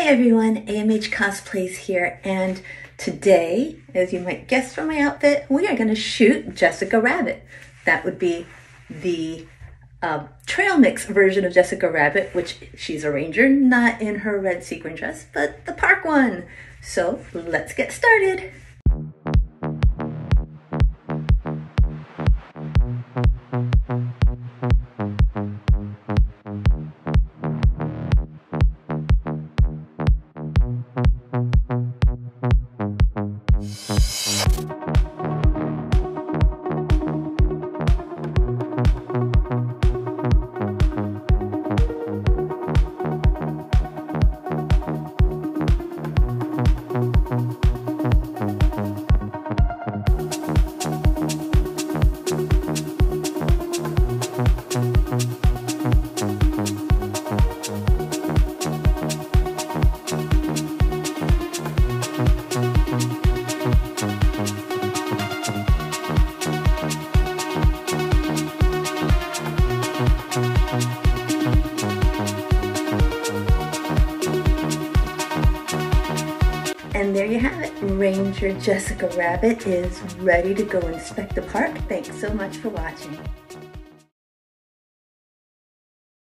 everyone, AMHCosplays here, and today, as you might guess from my outfit, we are going to shoot Jessica Rabbit. That would be the trail mix version of Jessica Rabbit, which she's a ranger, not in her red sequin dress, but the park one. So let's get started. And there you have it. Ranger Jessica Rabbit is ready to go inspect the park. Thanks so much for watching.